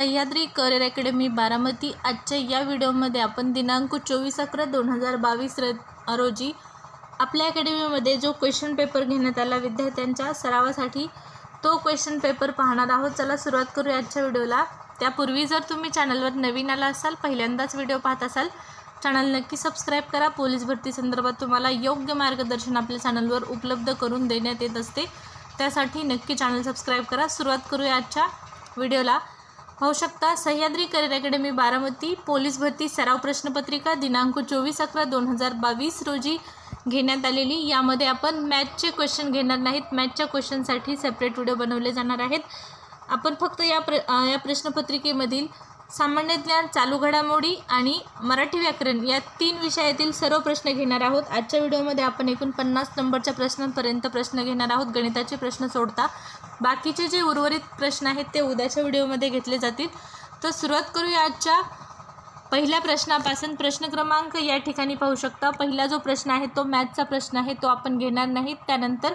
Sahyadri career academy Baramati आजच्या या व्हिडिओमध्ये आपण दिनांक 24/11/2022 रोजी आपल्या अकॅडमीमध्ये जो क्वेश्चन पेपर घेण्यात आला विद्यार्थ्यांच्या सरावासाठी तो क्वेश्चन पेपर पाहणार आहोत। चला सुरुवात करूया आजच्या व्हिडिओला। त्यापूर्वी जर तुम्ही चॅनलवर नवीन आला असाल, पहिल्यांदाच व्हिडिओ पाहत असाल, चॅनल नक्की सबस्क्राइब करा। पोलीस भरती संदर्भात तुम्हाला योग्य मार्गदर्शन आपल्या चॅनलवर उपलब्ध करून देण्यात येत असते, त्यासाठी नक्की चॅनल सबस्क्राइब करा। सुरुवात करूया आजच्या व्हिडिओला। पाहू शकता Sahyadri career academy Baramati police भरती सराव प्रश्नपत्रिका दिनांक 24/11/2022 रोजी घेण्यात आलेली। यामध्ये आपण मॅथचे क्वेश्चन घेणार नाहीत, मॅथच्या क्वेश्चनसाठी सेपरेट व्हिडिओ बनवले जाणार आहेत। आपण फक्त या प्रश्नपत्रिकेमधील सामान्य ज्ञान, चालू घडामोडी आणि मराठी व्याकरण या 3 विषयातील सर्व प्रश्न घेणार आहोत। आजच्या व्हिडिओमध्ये आपण एकूण 50 नंबरच्या प्रश्नांपर्यंत प्रश्न घेणार आहोत। गणिताचे प्रश्न सोडता बाकीचे जे उर्वरित प्रश्न आहेत ते उद्याच्या व्हिडिओमध्ये घेतले जातील। तर सुरुवात करूया आजच्या पहिल्या प्रश्नापासून। प्रश्न क्रमांक या ठिकाणी पाहू शकता। पहिला जो प्रश्न आहे तो मॅथचा प्रश्न आहे, तो आपण घेणार नाही। त्यानंतर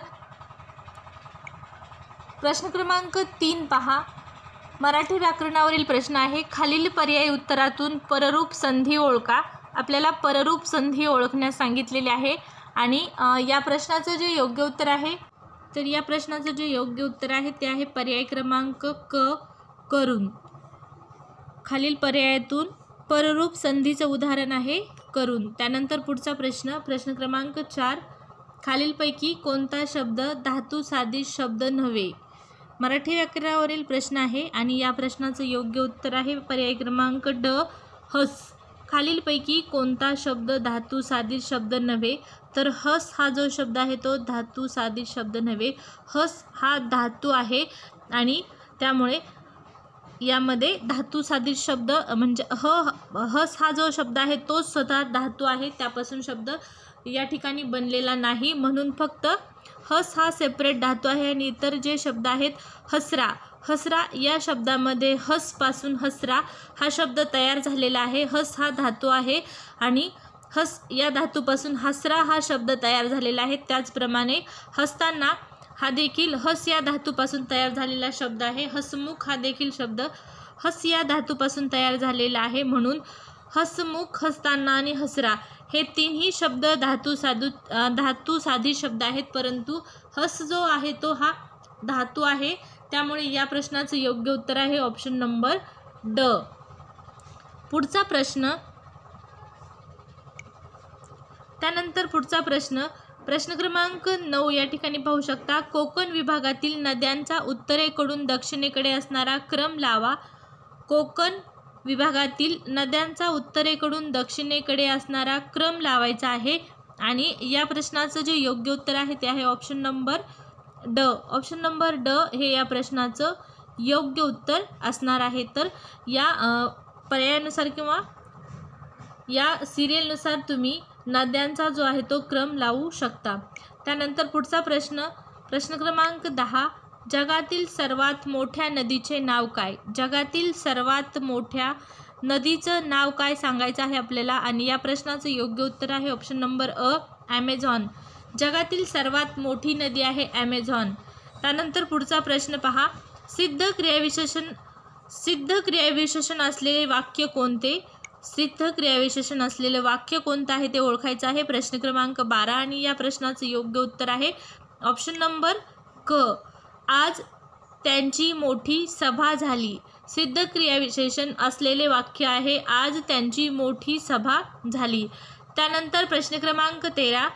प्रश्न क्रमांक 3 पहा, मराठी व्याकरणावरील प्रश्न आहे। खालील पर्यायी उत्तरातून पररूप संधी ओळखा। आपल्याला पररूप संधी ओळखण्यास सांगितलेले आहे आणि या प्रश्नाचं जे योग्य उत्तर आहे, तर या प्रश्नाचं जे योग्य उत्तर आहे ते आहे पर्याय क्रमांक क, करून। खालील पर्यायातून पररूप संधीचं उदाहरण आहे करून। त्यानंतर पुढचा प्रश्न, प्रश्न क्रमांक 4, खालीलपैकी कोणता शब्द धातू साधित शब्द नव्हे? मराठी व्याकरणावरील प्रश्न आहे आणि या प्रश्नाचं योग्य उत्तर आहे पर्याय क्रमांक ड, हस। खालीलपैकी कोणता शब्द धातू साधित शब्द नव्हे? तर हस हा जो शब्द आहे तो धातू साधित शब्द नव्हे। हस हा धातू आहे आणि त्यामुळे यामध्ये धातू साधित शब्द म्हणजे हस हा जो शब्द आहे तो स्वतः धातू आहे, त्यापासून शब्द या ठिकाणी बनलेला नाही, म्हणून फक्त हस हा सेपरेट धातू आहे। आणि इतर जे शब्द आहेत हसरा, हसरा या शब्दामध्ये हसपासून हसरा हा शब्द तयार झालेला आहे। हस हा धातू आहे आणि हस या धातूपासून हसरा हा शब्द तयार झालेला आहे। त्याचप्रमाणे हसताना हा देखील हस या धातूपासून तयार झालेला शब्द आहे। हसमुख हा देखील शब्द हस या धातूपासून तयार झालेला आहे, म्हणून हसमुख, हसताना आणि हसरा हे 3ही शब्द धातू साधित शब्द आहेत, परंतु हस जो आहे तो हा धातू आहे। त्यामुळे या प्रश्नाचं योग्य उत्तर आहे ऑप्शन नंबर ड। पुढचा प्रश्न, त्यानंतर पुढचा प्रश्न, प्रश्न क्रमांक 9 या ठिकाणी पाहू शकता। कोकण विभागातील नद्यांचा उत्तरेकडून दक्षिणेकडे असणारा क्रम लावा। कोकण विभागातील नद्यांचा उत्तरेकडून दक्षिणेकडे असणारा क्रम लावायचा आहे आणि या प्रश्नाचं जे योग्य उत्तर आहे ते आहे ऑप्शन नंबर ड। ऑप्शन नंबर ड हे या प्रश्नाचं योग्य उत्तर असणार आहे। तर या पर्यायानुसार किंवा या सिरियलनुसार तुम्ही नद्यांचा जो आहे तो क्रम लावू शकता। त्यानंतर पुढचा प्रश्न, प्रश्न क्रमांक 10, जगातील सर्वात मोठ्या नदीचे नाव काय? जगातील सर्वात मोठ्या नदीचं नाव काय सांगायचं आहे आपल्याला आणि या प्रश्नाचं योग्य उत्तर आहे ऑप्शन नंबर अ, ॲमेझॉन। जगातील सर्वात मोठी नदी आहे ॲमेझॉन। त्यानंतर पुढचा प्रश्न पहा, सिद्ध क्रियाविशेषण असलेले वाक्य कोणते? सिद्ध क्रियाविशेषण असलेले वाक्य कोणतं आहे ते ओळखायचं आहे। प्रश्न क्रमांक 12 आणि या प्रश्नाचं योग्य उत्तर आहे ऑप्शन नंबर क, आज त्यांची मोठी सभा झाली। सिद्ध क्रियाविशेषण असलेले वाक्य आहे आज त्यांची मोठी सभा झाली। त्यानंतर प्रश्न क्रमांक 13,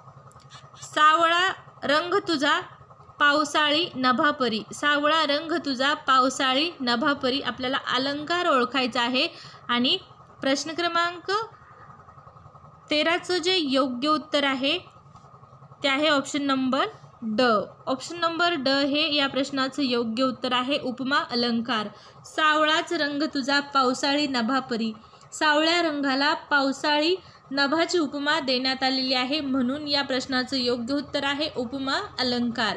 सावळा रंग तुझा पावसाळी नभापरी। सावळा रंग तुझा पावसाळी नभापरी आपल्याला अलंकार ओळखायचा आहे आणि प्रश्न क्रमांक 13चं जे योग्य उत्तर आहे ते आहे ऑप्शन नंबर ड। ऑप्शन नंबर ड हे या प्रश्नाचं योग्य उत्तर आहे उपमा अलंकार। सावळाच रंग तुझा पावसाळी नभापरी, सावळ्या रंगाला पावसाळी नभाची उपमा देण्यात आलेली आहे, म्हणून या प्रश्नाचं योग्य उत्तर आहे उपमा अलंकार।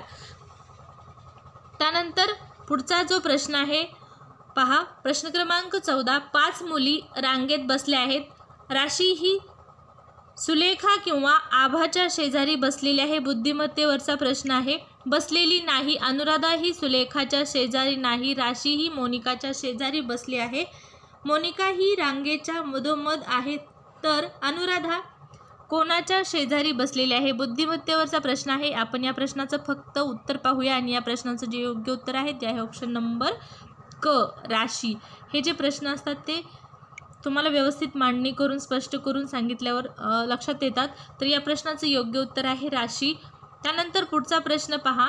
त्यानंतर पुढचा जो प्रश्न आहे पहा, प्रश्न क्रमांक 14, 5 मुली रांगेत बसल्या आहेत। राशी ही सुलेखा किंवा आभाच्या शेजारी बसलेली आहे। बुद्धिमत्तेवरचा प्रश्न आहे। बसलेली नाही, अनुराधा ही सुलेखाच्या शेजारी नाही, राशी ही मोनिकाच्या शेजारी बसली आहे, मोनिका ही रांगेच्या मधोमध आहे, तर अनुराधा कोणाच्या शेजारी बसलेली आहे? बुद्धिमत्तेवरचा प्रश्न आहे. आपण या प्रश्नाचं फक्त उत्तर पाहूया आणि या प्रश्नाचं जे योग्य उत्तर आहे ते आहे ऑप्शन नंबर क, राशी. हे जे प्रश्न असतात ते तुम्हाला व्यवस्थित मांडणी करून स्पष्ट करून सांगितल्यावर लक्षात येतात. तर या प्रश्नाचं योग्य उत्तर आहे राशी. त्यानंतर पुढचा प्रश्न पहा.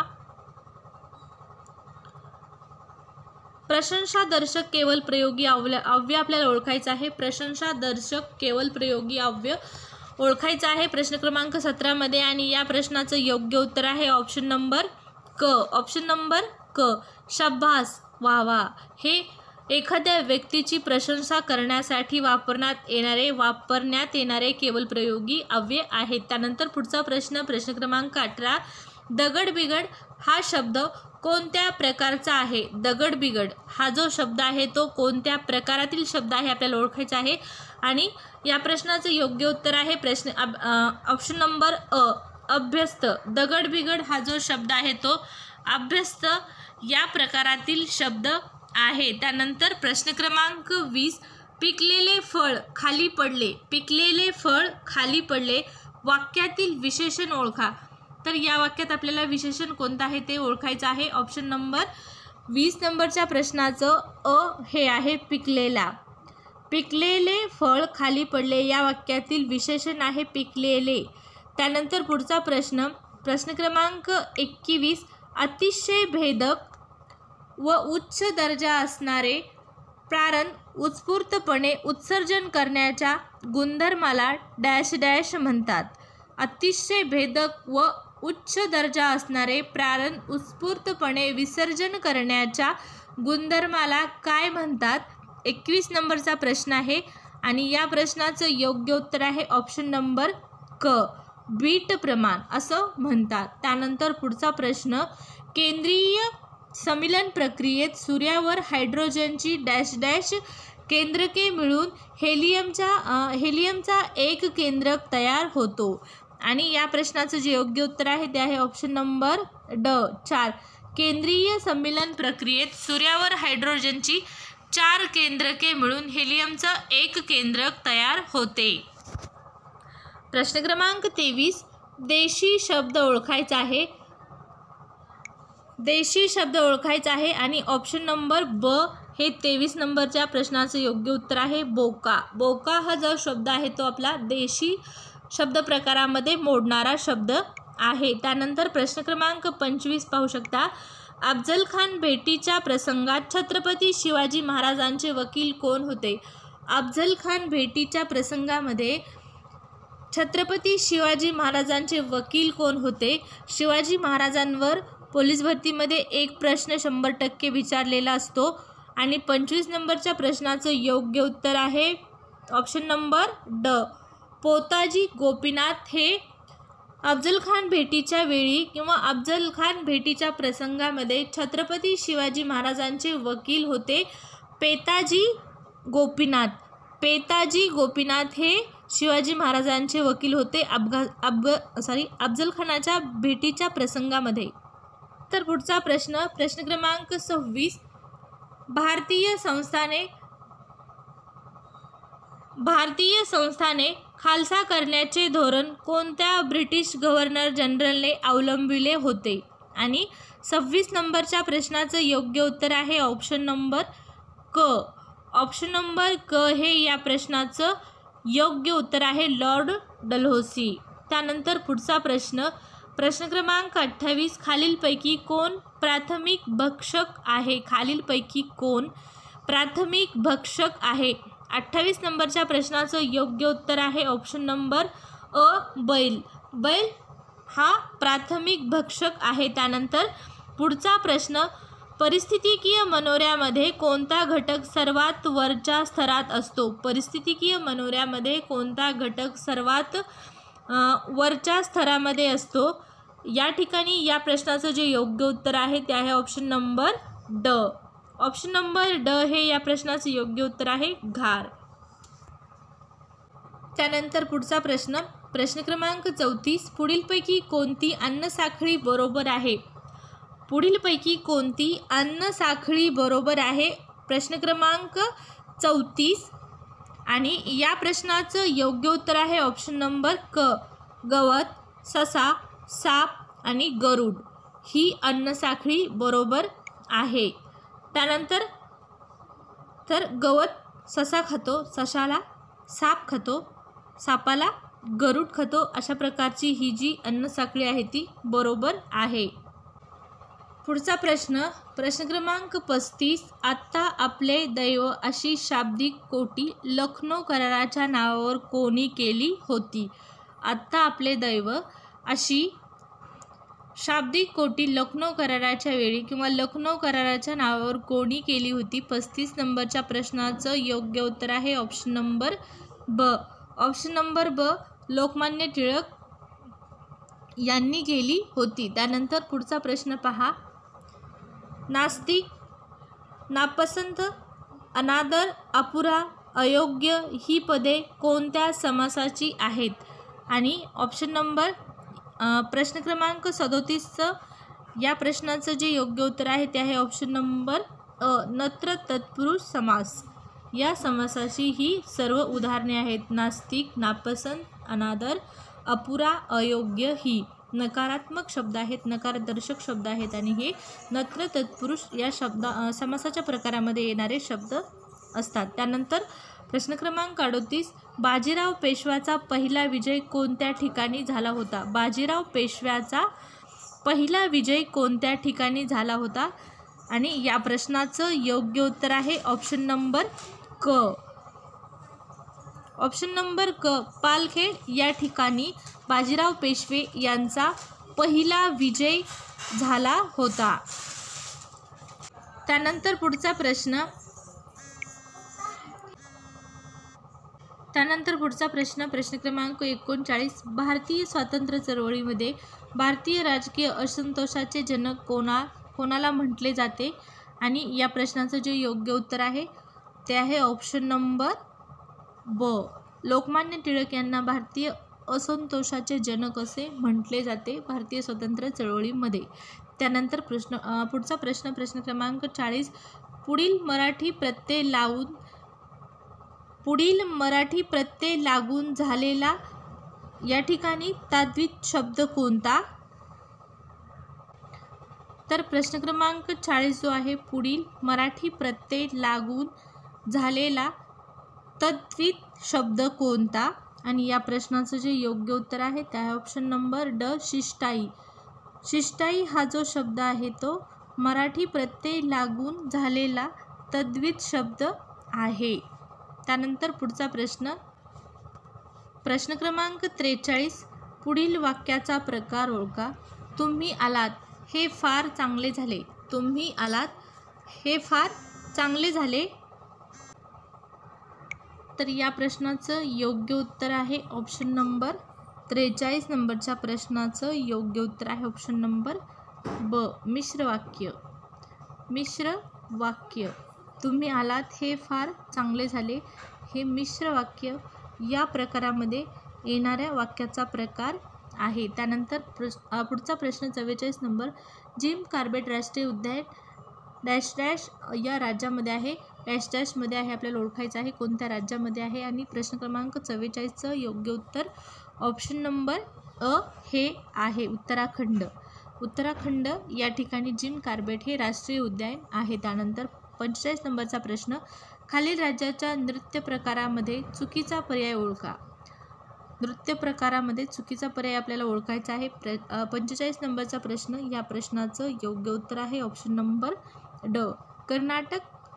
प्रशंसादर्शक केवल प्रयोगी अव्यय आपल्याला ओळखायचं आहे. प्रशंसादर्शक केवल प्रयोगी अव्यय ओळखायचं आहे प्रश्न क्रमांक 17 मध्ये आणि या प्रश्नाचं योग्य उत्तर आहे ऑप्शन नंबर क. ऑप्शन नंबर क. शाबास, वा वा हे एखाद्या व्यक्तीची प्रशंसा करण्यासाठी वापरण्यात येणारे केवल प्रयोगी अव्यय आहेत. त्यानंतर पुढचा प्रश्न क्रमांक 18. दगडबिगड हा शब्द कोणत्या प्रकारचा आहे? दगडबिगड हा जो शब्द आहे तो कोणत्या प्रकारातील शब्द आहे आपल्याला ओळखायचा आहे आणि या प्रश्नाचं योग्य उत्तर आहे ऑप्शन नंबर अ, अभ्यस्त. दगडबिगड हा जो शब्द आहे तो अभ्यस्त या प्रकारातील शब्द आहे. त्यानंतर प्रश्न क्रमांक 20. पिकलेले फळ खाली पडले, पिकलेले फळ खाली पडले वाक्यातील विशेषण ओळखा. तर या वाक्यात आपल्याला विशेषण कोणतं आहे ते ओळखायचं आहे. ऑप्शन नंबर 20 नंबरच्या प्रश्नाचं अ हे आहे पिकलेला. पिकलेले फळ खाली पडले या वाक्यातील विशेषण आहे पिकलेले. त्यानंतर पुढचा प्रश्न क्रमांक 21. अतिशय भेदक व उच्च दर्जा असणारे प्राण उत्स्फूर्तपणे उत्सर्जन करण्याच्या गुणधर्माला डॅश डॅश म्हणतात. अतिशय भेदक व उच्च दर्जा असणारे प्राण उत्स्फूर्तपणे विसर्जन करण्याच्या गुणधर्माला काय म्हणतात? 21 नंबरचा प्रश्न आहे आणि या प्रश्नाचं योग्य उत्तर आहे ऑप्शन नंबर क, बीट प्रमाण असं म्हणतात. त्यानंतर पुढचा प्रश्न. केंद्रीय समीलन प्रक्रियेत सूर्यावर हायड्रोजनची डॅश डॅश केंद्रके मिळून हेलियमचा एक केंद्रक तयार होतो आणि या प्रश्नाचं जे योग्य उत्तर आहे ते आहे ऑप्शन नंबर ड, 4. केंद्रीय समीलन प्रक्रियेत सूर्यावर हायड्रोजनची 4 केंद्रके मिळून हेलियमचं एक केंद्रक तयार होते. प्रश्न क्रमांक 23. देशी शब्द ओळखायचा आहे. देशी शब्द ओळखायचा आहे आणि ऑप्शन नंबर ब हे 23 नंबरच्या प्रश्नाचं योग्य उत्तर आहे बोका. बोका हा जो शब्द आहे तो आपला देशी शब्द प्रकारामध्ये मोडणारा शब्द आहे. त्यानंतर प्रश्न क्रमांक 25 पाहू शकता. अफजल खान भेटीच्या प्रसंगात छत्रपती शिवाजी महाराजांचे वकील कोण होते? अफजल खान भेटीच्या प्रसंगामध्ये छत्रपती शिवाजी महाराजांचे वकील कोण होते? शिवाजी महाराजांवर पोलीस भरतीमध्ये एक प्रश्न 100% विचारलेला असतो आणि 25 नंबरच्या प्रश्नाचं योग्य उत्तर आहे ऑप्शन नंबर ड, पोताजी गोपीनाथ हे अफजल खान भेटीच्या वेळी किंवा अफजल खान भेटीच्या प्रसंगामध्ये छत्रपती शिवाजी महाराजांचे वकील होते पेताजी गोपीनाथ. पेताजी गोपीनाथ हे शिवाजी महाराजांचे वकील होते अफजल खानाच्या भेटीच्या प्रसंगामध्ये. तर पुढचा प्रश्न क्रमांक 26. भारतीय संस्थाने खालसा करण्याचे धोरण कोणत्या ब्रिटिश गव्हर्नर जनरलने अवलंबिले होते? आणि 26 नंबरच्या प्रश्नाचं योग्य उत्तर आहे ऑप्शन नंबर क. ऑप्शन नंबर क हे या प्रश्नाचं योग्य उत्तर आहे लॉर्ड डलहौसी. त्यानंतर पुढचा प्रश्न क्रमांक 28. खालीलपैकी कोण प्राथमिक भक्षक आहे? खालीलपैकी कोण प्राथमिक भक्षक आहे? 28 नंबरच्या प्रश्नाचं योग्य उत्तर आहे ऑप्शन नंबर अ, बैल. बैल हा प्राथमिक भक्षक आहे. त्यानंतर पुढचा प्रश्न. परिस्थितिकीय मनोऱ्यामध्ये कोणता घटक सर्वात वरच्या स्तरात असतो? परिस्थितिकीय मनोऱ्यामध्ये कोणता घटक सर्वात वरच्या स्तरामध्ये असतो? या ठिकाणी या प्रश्नाचं जे योग्य उत्तर आहे ते आहे ऑप्शन नंबर ड. ऑप्शन नंबर ड हे या प्रश्नाचं योग्य उत्तर आहे घार. त्यानंतर पुढचा प्रश्न क्रमांक 34. पुढीलपैकी कोणती अन्नसाखळी बरोबर आहे? पुढीलपैकी कोणती अन्न साखळी बरोबर आहे? प्रश्न क्रमांक 34 आणि या प्रश्नाचं योग्य उत्तर आहे ऑप्शन नंबर क, गवत, ससा, साप आणि गरुड ही अन्न साखळी बरोबर आहे. त्यानंतर तर गवत ससा खातो, सशाला साप खातो, सापाला गरुड खातो, अशा प्रकारची ही जी अन्न साखळी आहे ती बरोबर आहे. पुढचा प्रश्न क्रमांक 35. आत्ता आपले दैव अशी शाब्दिक कोटी लखनौ कराराच्या नावावर कोणी केली होती? आत्ता आपले दैव अशी शाब्दिक कोटी लखनौ कराराच्या वेळी किंवा लखनौ कराराच्या नावावर कोणी केली होती? 35 नंबरच्या प्रश्नाचं योग्य उत्तर आहे ऑप्शन नंबर ब. ऑप्शन नंबर ब, लोकमान्य टिळक यांनी केली होती. त्यानंतर पुढचा प्रश्न पहा. नास्तिक, नापसंत, अनादर, अपुरा, अयोग्य ही पदे कोणत्या समासाची आहेत? आणि ऑप्शन नंबर प्रश्न क्रमांक 37चं या प्रश्नाचं जे योग्य उत्तर आहे ते आहे ऑप्शन नंबर अ, नत्र तत्पुरुष समास. या समासाची ही सर्व उदाहरणे आहेत. नास्तिक, नापसंत, अनादर, अपुरा, अयोग्य ही नकारात्मक शब्द आहेत, नकारदर्शक शब्द आहेत आणि हे नत्र तत्पुरुष या समासाच्या प्रकारामध्ये येणारे शब्द असतात. त्यानंतर प्रश्न क्रमांक 38. बाजीराव पेशव्याचा पहिला विजय कोणत्या ठिकाणी झाला होता? बाजीराव पेशव्याचा पहिला विजय कोणत्या ठिकाणी झाला होता? आणि या प्रश्नाचं योग्य उत्तर आहे ऑप्शन नंबर क. ऑप्शन नंबर क, पालखेड या ठिकाणी बाजीराव पेशवे यांचा पहिला विजय झाला होता. त्यानंतर पुढचा प्रश्न प्रश्न क्रमांक 39. भारतीय स्वातंत्र्य चळवळीमध्ये भारतीय राजकीय असंतोषाचे जनक कोणाला म्हटले जाते? आणि या प्रश्नाचं जे योग्य उत्तर आहे ते आहे ऑप्शन नंबर ब, लोकमान्य टिळक यांना भारतीय असंतोषाचे जनक असे म्हटले जाते भारतीय स्वातंत्र्य चळवळीमध्ये. त्यानंतर पुढचा प्रश्न क्रमांक 40. पुढील मराठी प्रत्यय लागून झालेला या ठिकाणी ताद्वित शब्द कोणता? तर प्रश्न क्रमांक 40 जो आहे, पुढील मराठी प्रत्यय लागून झालेला तद्वित शब्द कोणता? आणि या प्रश्नाचं जे योग्य उत्तर आहे ते आहे ऑप्शन नंबर ड, शिष्टाई. शिष्टाई हा जो शब्द आहे तो मराठी प्रत्यय लागून झालेला तद्वित शब्द आहे. त्यानंतर पुढचा प्रश्न क्रमांक 43. पुढील वाक्याचा प्रकार ओळखा. तुम्ही आलात हे फार चांगले झाले. तुम्ही आलात हे फार चांगले झाले. तर या प्रश्नाचं योग्य उत्तर आहे ऑप्शन नंबर 43 नंबरच्या प्रश्नाचं योग्य उत्तर आहे ऑप्शन नंबर ब, मिश्र वाक्य. तुम्ही आलात हे फार चांगले झाले हे मिश्र वाक्य या प्रकारामध्ये येणाऱ्या वाक्याचा प्रकार आहे. त्यानंतर पुढचा प्रश्न 44 नंबर. जिम कॉर्बेट राष्ट्रीय उद्यान डॅश डॅश या राज्यामध्ये आहे, डॅश डॅशमध्ये आहे, आपल्याला ओळखायचं आहे कोणत्या राज्यामध्ये आहे. आणि प्रश्न क्रमांक 44चं योग्य उत्तर ऑप्शन नंबर अ हे आहे उत्तराखंड या ठिकाणी जिम कॉर्बेट हे राष्ट्रीय उद्यान आहे. त्यानंतर 45 नंबरचा प्रश्न. खालील राज्याच्या नृत्य प्रकारामध्ये चुकीचा पर्याय ओळखा. नृत्य प्रकारामध्ये चुकीचा पर्याय आपल्याला ओळखायचा आहे. 45 नंबरचा प्रश्न. या प्रश्नाचं योग्य उत्तर आहे ऑप्शन नंबर ड, कर्नाटक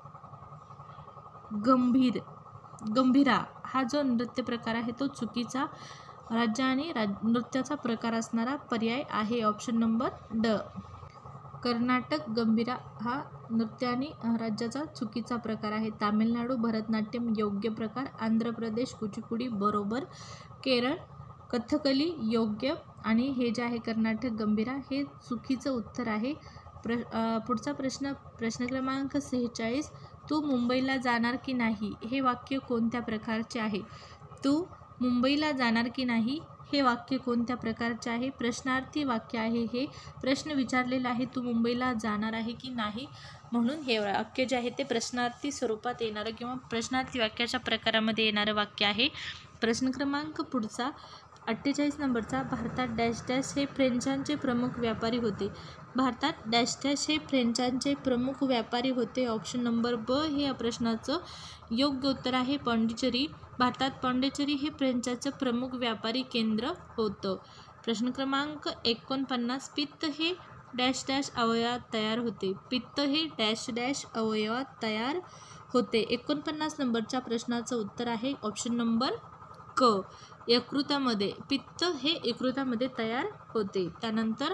गंभीरा हा जो नृत्य प्रकार आहे तो चुकीचा राज्य आणि नृत्याचा प्रकार असणारा पर्याय आहे ऑप्शन नंबर ड. कर्नाटक गंभीरा हा नृत्य आणि राज्याचा चुकीचा प्रकार आहे. तामिळनाडू भरतनाट्यम योग्य प्रकार. आंध्र प्रदेश कुचिपुडी बरोबर. केरळ कथकली योग्य. आणि हे जे आहे कर्नाटक गंभीरा हे चुकीचं उत्तर आहे. पुढचा प्रश्न क्रमांक 46. तू मुंबईला जाणार की नाही हे वाक्य कोणत्या प्रकारचे आहे? तू मुंबईला जाणार की नाही हे वाक्य कोणत्या प्रकारचे आहे? प्रश्नार्थी वाक्य आहे हे. प्रश्न विचारलेला आहे, तू मुंबईला जाणार आहे की नाही, म्हणून हे वाक्य जे आहे ते प्रश्नार्थी स्वरूपात येणारं किंवा प्रश्नार्थी वाक्याच्या प्रकारामध्ये येणारं वाक्य आहे. प्रश्न क्रमांक पुढचा 48 नंबरचा, भारतात डॅश डॅश हे फ्रेंचांचे प्रमुख व्यापारी होते. भारतात डॅश डॅश हे फ्रेंचांचे प्रमुख व्यापारी होते. ऑप्शन नंबर ब हे या प्रश्नाचं योग्य उत्तर आहे. पाँडिचेरी. भारतात पाँडिचेरी हे फ्रेंचांचं प्रमुख व्यापारी केंद्र होतं. प्रश्न क्रमांक 49, पित्त हे डॅश डॅश अवयवात तयार होते. पित्त हे डॅश डॅश अवयवात तयार होते. 49 नंबरच्या प्रश्नाचं उत्तर आहे ऑप्शन नंबर क, यकृतामध्ये. पित्त हे यकृतामध्ये तयार होते. त्यानंतर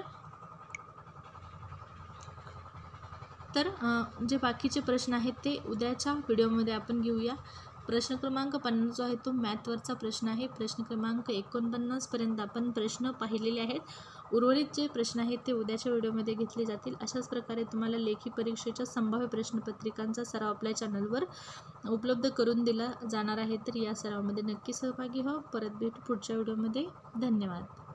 तर जे बाकीचे प्रश्न आहेत ते उद्याच्या व्हिडिओमध्ये आपण घेऊया. प्रश्न क्रमांक 50 जो आहे तो मॅथवरचा प्रश्न आहे. प्रश्न क्रमांक 49 पर्यंत आपण प्रश्न पाहिलेले आहेत. उर्वरित जे प्रश्न आहेत ते उद्याच्या व्हिडिओमध्ये घेतले जातील. अशाच प्रकारे तुम्हाला लेखी परीक्षेच्या संभाव्य प्रश्नपत्रिकांचा सराव आपल्या चॅनलवर उपलब्ध करून दिला जाणार आहे. तर या सरावामध्ये नक्की सहभागी व्हा. परत भेटू पुढच्या व्हिडिओमध्ये. धन्यवाद.